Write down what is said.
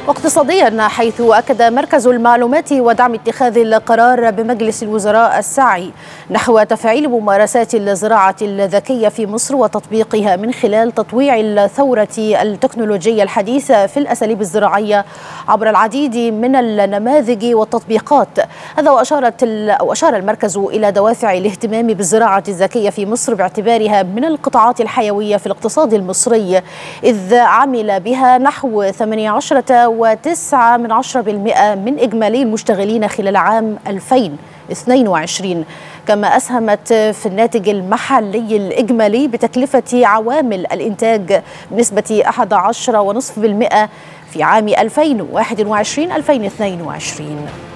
واقتصاديا، حيث أكد مركز المعلومات ودعم اتخاذ القرار بمجلس الوزراء السعي نحو تفعيل ممارسات الزراعة الذكية في مصر وتطبيقها من خلال تطويع الثورة التكنولوجية الحديثة في الأساليب الزراعية عبر العديد من النماذج والتطبيقات. هذا وأشار المركز إلى دوافع الاهتمام بالزراعة الذكية في مصر باعتبارها من القطاعات الحيوية في الاقتصاد المصري، إذ عمل بها نحو 18.9% من إجمالي المشتغلين خلال عام 2022، كما أسهمت في الناتج المحلي الإجمالي بتكلفة عوامل الإنتاج بنسبة 11.5% في عام 2021-2022.